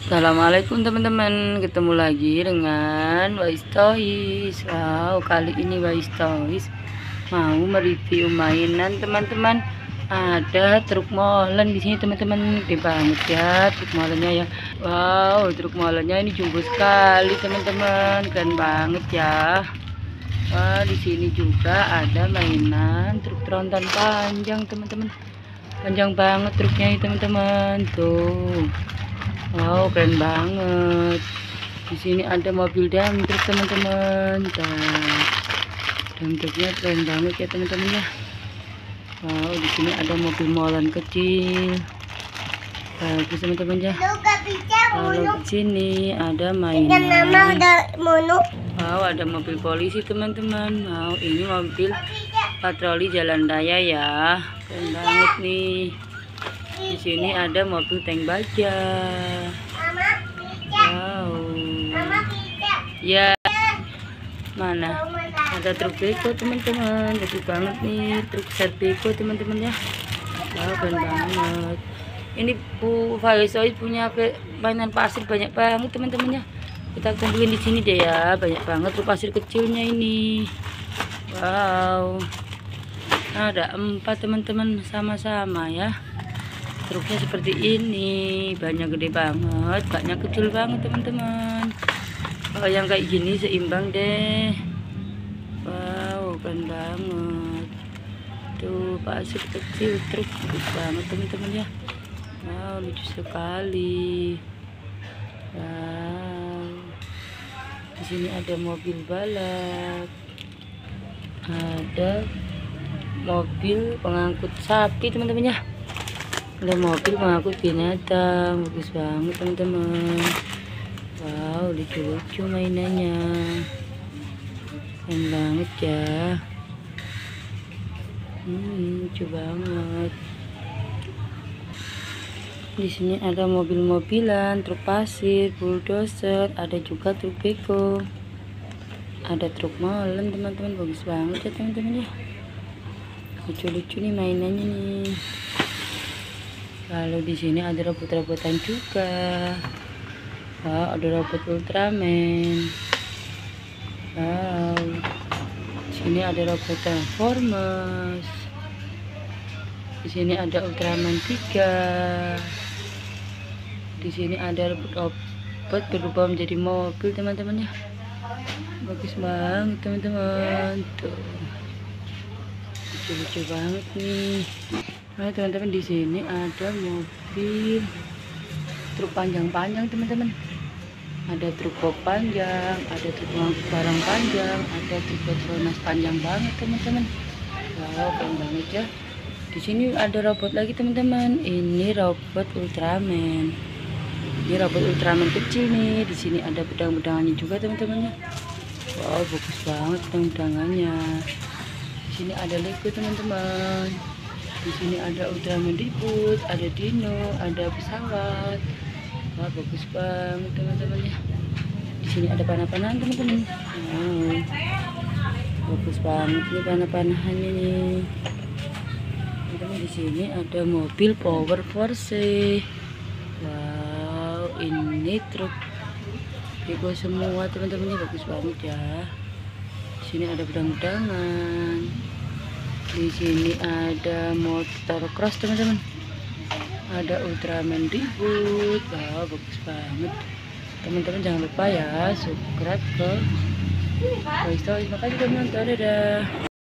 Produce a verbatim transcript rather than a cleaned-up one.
Assalamualaikum teman-teman, ketemu lagi dengan Wais Toys. Wow, kali ini Wais Toys mau mereview mainan teman-teman. Ada truk molen di sini teman-teman, gede banget ya truk molennya ya. Wow, truk molennya ini jumbo sekali teman-teman, keren banget ya. Wah, di sini juga ada mainan truk tronton panjang teman-teman, panjang banget truknya ini teman-teman tuh. Wow, keren banget. Di sini ada mobil dump truck teman-teman. Dump truknya keren banget ya teman-teman ya. Wow, di sini ada mobil molen kecil. Bagus teman-teman ya. Kalau di sini ada mainan. Wow, ada mobil polisi teman-teman. Wow, ini mobil patroli jalan raya ya. Keren banget nih. Di sini ada mobil tank baja. Wow. Ya. Mana? Ada truk beko teman-teman. Gede banget nih truk set beko teman-teman ya. Wow, keren banget. Ini Bu Faisoy punya mainan pasir banyak banget teman-teman ya. Kita kumpulin di sini deh ya. Banyak banget truk pasir kecilnya ini. Wow. Ada empat teman-teman sama-sama ya. Truknya seperti ini, banyak gede banget, banyak kecil banget teman-teman. Kalau yang kayak gini seimbang deh. Wow, keren banget. Tuh pasir kecil, truk gede banget teman-teman ya. Wow, lucu sekali. Wow. Di sini ada mobil balap, ada mobil pengangkut sapi teman-teman ya. Ada mobil pengangkut binatang, bagus banget teman-teman. Wow, lucu-lucu mainannya, keren banget ya. Hmm, lucu banget. Di sini ada mobil-mobilan, truk pasir, bulldozer, ada juga truk beko, ada truk molen teman-teman, bagus banget ya teman-teman ya. Lucu-lucu nih mainannya nih. Lalu di sini ada robot-robotan juga. Wow, ada robot Ultraman. Wow. Di sini ada robot Transformers. Di sini ada Ultraman tiga. Di sini ada robot berubah menjadi mobil teman-teman ya. Bagus banget teman-teman. Tuh. Lucu-lucu banget nih. Nah teman-teman, di sini ada mobil truk panjang-panjang teman-teman. Ada truk box panjang, ada truk pengangkut barang panjang, ada truk Petronas panjang banget teman-teman. Wow, keren banget ya. Di sini ada robot lagi teman-teman. Ini robot Ultraman. Ini robot Ultraman kecil nih. Di sini ada pedang-pedangannya juga teman-teman ya. Wow, bagus banget pedang-pedangannya. Di sini ada Lego teman-teman. Di sini ada Ultraman ribut, ada dino, ada pesawat. Wah, bagus banget teman-teman ya. Di sini ada panah-panahan teman-teman. Wow, bagus banget nih panah-panahannya nih. Teman-teman, di sini ada mobil Power Force. Wow, ini truk beko semua teman-teman, bagus banget ya. Di sini ada pedang-pedangan. Di sini ada motor cross teman-teman. Ada Ultraman ribut. Wow, bagus banget. Teman-teman jangan lupa ya subscribe ke Wais Toys. Makasih teman-teman. Dadah.